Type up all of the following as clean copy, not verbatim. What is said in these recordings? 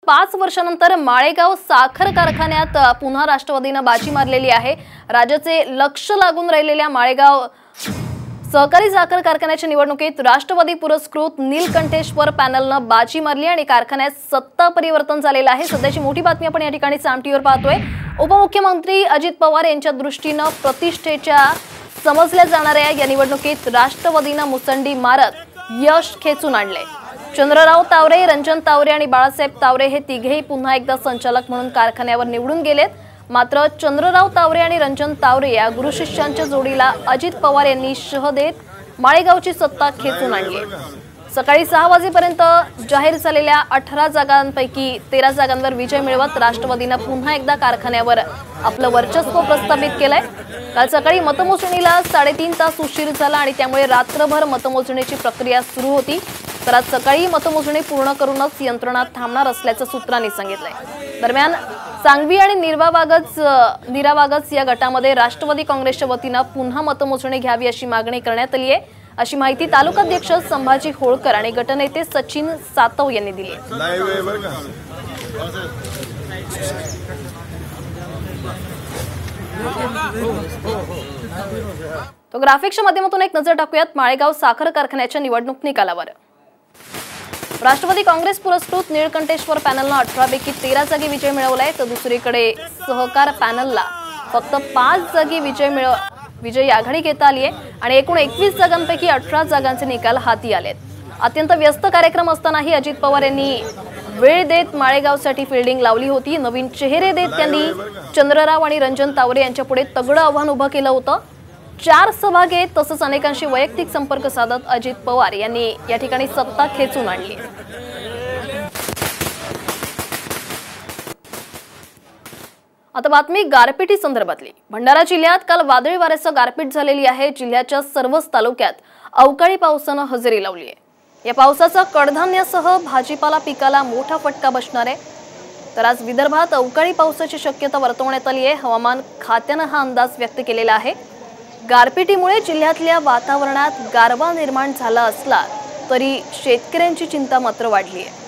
5 वर्षांनंतर माळेगाव साखर कारखान्यात पुन्हा राष्ट्रवादीने बाजी मारलेली आहे। राज्याचे लक्ष लागून राहिलेल्या माळेगाव सहकारी साखर कारखान्याच्या निवडणुकीत राष्ट्रवादी पुरस्कृत नीलकंठेश्वर पॅनलने बाजी मारली आणि कारखान्यात सत्ता परिवर्तन झालेलं आहे। सध्याची मोठी बातमी आपण या ठिकाणी सामटीवर पाहतोय। उपमुख्यमंत्री अजित पवार यांच्या दृष्टीने प्रतिष्ठेच्या समजल्या जाणाऱ्या या निवडणुकीत राष्ट्रवादीने मुसंडी मारत यश खेचून आणले। चंद्रराव तावरे, रंजन तावरे आणि बाळासाहेब तावरे हे तिघेही पुन्हा एकदा संचालक म्हणून कारखान्यावर निवडून गेलेत। मात्र चंद्रराव तावरे आणि रंजन तावरे या गुरु शिष्यांच्या जोडीला अजित पवार यांनी शह देत माळेगावची सत्ता खेचून आणली। सकाळी 6 वाजेपर्यंत जाहीर झालेल्या 18 जागांपैकी 13 जागांवर विजय मिळवत राष्ट्रवादीने पुन्हा एकदा कारखान्यावर आपलं वर्चस्व प्रस्थापित केलंय। काल सकाळी मतमोजणीला 3.5 तास उशीर झाला आणि त्यामुळे रात्रभर मतमोजणीची प्रक्रिया सुरू होती। तर आज सकाळी मतमोजणी पूर्ण करूनच यंत्रणा थांबणार असल्याचं सूत्रांनी सांगितलंय। दरम्यान सांगवी आणि नीरा वागच या गटामध्ये राष्ट्रवादी काँग्रेसच्या वतीने पुन्हा मतमोजणी घ्यावी अशी मागणी करण्यात आली आहे, अशी माहिती तालुकाध्यक्ष संभाजी होळकर आणि गटनेते सचिन सातव यांनी दिली। तो ग्राफिक्सच्या माध्यमातून एक नजर टाकूयात माळेगाव साखर कारखान्याच्या निवडणूक निकालावर। राष्ट्रवादी काँग्रेस पुरस्कृत नीलकंठेश्वर पॅनलने 18 पैकी 13 जागी विजय मिळवलाय, तर दुसरीकडे सहकार पॅनलला फक्त 5 जागी विजय आघाडी घेता आली आहे आणि एकूण 21 जागांपैकी 18 जागांचे निकाल हाती आलेत। अत्यंत व्यस्त कार्यक्रम असतानाही अजित पवार यांनी वेळ देत माळेगावसाठी फील्डिंग लावली होती। नवीन चेहरे देत त्यांनी चंद्रराव आणि रंजन तावरे यांच्या पुढे तगडं आव्हान उभं केलं होतं। 4 सभा घेत तसंच अनेकांशी वैयक्तिक संपर्क साधत अजित पवार यांनी या ठिकाणी सत्ता खेचून आणली। आता बातमी गारपिटी संदर्भातली। भंडारा जिल्ह्यात काल वादळी वाऱ्यासह गारपीट झालेली आहे। जिल्ह्याच्या सर्वच तालुक्यात अवकाळी पावसाने हजेरी लावली आहे। या पावसाचा कडधान्यासह भाजीपाला पिकाला मोठा फटका बसणार आहे। तर आज विदर्भात अवकाळी पावसाची शक्यता वर्तवण्यात आली आहे। हवामान खात्याने हा अंदाज व्यक्त केलेला आहे। गारपिटीमुळे जिल्ह्यातल्या वातावरणात गारवा निर्माण झाला असला तरी शेतकऱ्यांची चिंता मात्र वाढली आहे।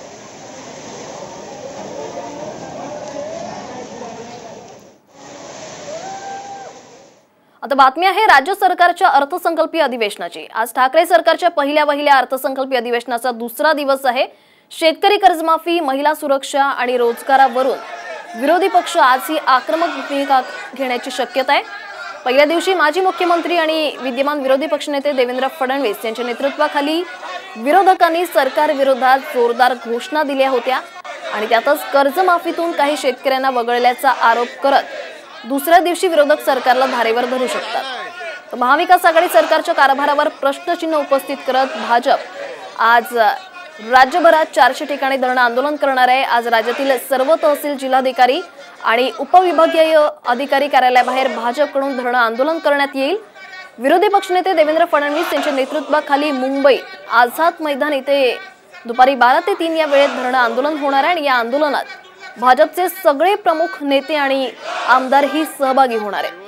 आता बातमी आहे राज्य सरकारच्या अर्थसंकल्पीय अधिवेशनाची। आज ठाकरे सरकारच्या पहिल्या अर्थसंकल्पीय अधिवेशनाचा दुसरा दिवस आहे। शेतकरी कर्जमाफी, महिला सुरक्षा आणि रोजगारावरून विरोधी पक्ष आजही आक्रमक भूमिका घेण्याची शक्यता आहे। पहिल्या दिवशी माजी मुख्यमंत्री आणि विद्यमान विरोधी पक्षनेते देवेंद्र फडणवीस यांच्या नेतृत्वाखाली विरोधकांनी सरकार विरोधात जोरदार घोषणा दिल्या होत्या आणि त्यातच कर्जमाफीतून काही शेतकऱ्यांना वगळल्याचा आरोप करत दुसऱ्या दिवशी विरोधक सरकारला धारेवर धरू शकतात। महाविकास आघाडी सरकारच्या कारभारावर प्रश्नचिन्ह उपस्थित करत भाजप आज राज्यभरात 400 ठिकाणी धरणं आंदोलन करणार आहे। आज राज्यातील सर्व तहसील जिल्हाधिकारी आणि उपविभागीय अधिकारी कार्यालयाबाहेर भाजपकडून धरणं आंदोलन करण्यात येईल। विरोधी पक्षनेते देवेंद्र फडणवीस यांच्या नेतृत्वाखाली मुंबईत आझाद मैदान येथे दुपारी 12 ते 3 या वेळेत धरणं आंदोलन होणार आहे आणि या आंदोलनात भाजपचे सगळे प्रमुख नेते आणि आमदारही सहभागी होणार आहेत।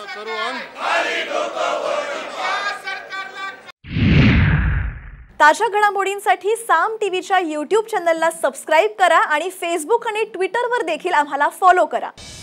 ताज्या घडामोडींसाठी साम टीव्हीच्या YouTube चॅनलला सबस्क्राइब करा आणि Facebook आणि Twitterवर देखील आम्हाला फॉलो करा।